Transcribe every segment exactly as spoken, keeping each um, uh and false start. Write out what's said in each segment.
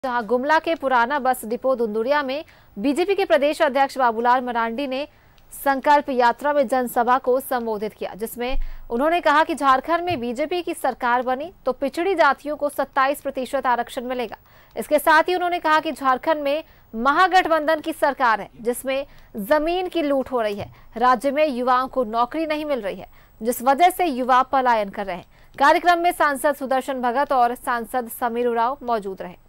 जहां गुमला के पुराना बस डिपो धुंधुरिया में बीजेपी के प्रदेश अध्यक्ष बाबूलाल मरांडी ने संकल्प यात्रा में जनसभा को संबोधित किया, जिसमें उन्होंने कहा कि झारखंड में बीजेपी की सरकार बनी तो पिछड़ी जातियों को सत्ताईस प्रतिशत आरक्षण मिलेगा। इसके साथ ही उन्होंने कहा कि झारखंड में महागठबंधन की सरकार है, जिसमें जमीन की लूट हो रही है। राज्य में युवाओं को नौकरी नहीं मिल रही है, जिस वजह से युवा पलायन कर रहे हैं। कार्यक्रम में सांसद सुदर्शन भगत और सांसद समीर उरांव मौजूद रहे।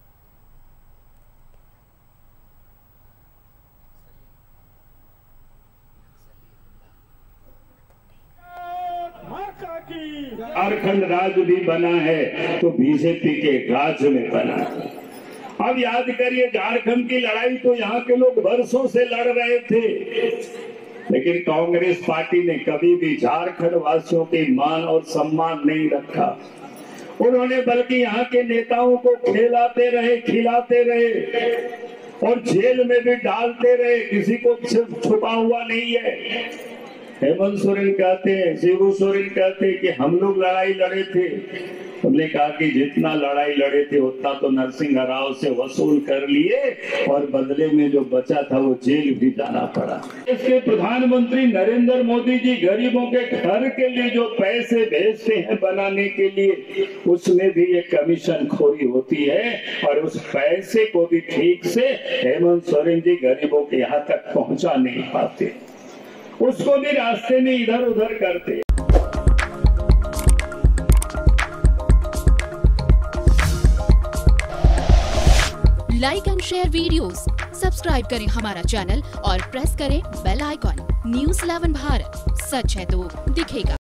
झारखंड राज्य भी बना है तो बीजेपी के राज्य में बना है। अब याद करिए, झारखंड की लड़ाई तो यहाँ के लोग वर्षों से लड़ रहे थे, लेकिन कांग्रेस पार्टी ने कभी भी झारखंड वासियों के मान और सम्मान नहीं रखा। उन्होंने बल्कि यहाँ के नेताओं को खिलाते रहे खिलाते रहे और जेल में भी डालते रहे, किसी को छुपा हुआ नहीं है। हेमंत सोरेन कहते हैं, शिबू सोरेन कहते हैं कि हम लोग लड़ाई लड़े थे। हमने कहा कि जितना लड़ाई लड़े थे उतना तो नरसिंह राव से वसूल कर लिए और बदले में जो बचा था वो जेल भी जाना पड़ा। इसके प्रधानमंत्री नरेंद्र मोदी जी गरीबों के घर के लिए जो पैसे भेजते हैं बनाने के लिए, उसमें भी एक कमीशन खोरी होती है और उस पैसे को भी ठीक से हेमंत सोरेन जी गरीबों के यहाँ तक पहुंचा नहीं पाते, उसको भी रास्ते में इधर उधर करते। Like and share videos, subscribe करें हमारा चैनल और प्रेस करें bell icon. News eleven Bharat, सच है तो दिखेगा।